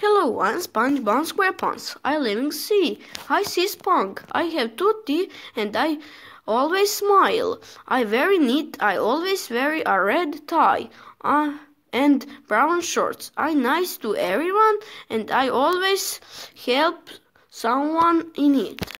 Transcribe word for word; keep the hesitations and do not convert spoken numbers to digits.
Hello, I'm SpongeBob SquarePants. I live in sea. I see Spong. I have two teeth and I always smile. I very neat. I always wear a red tie uh, and brown shorts. I nice to everyone and I always help someone in need.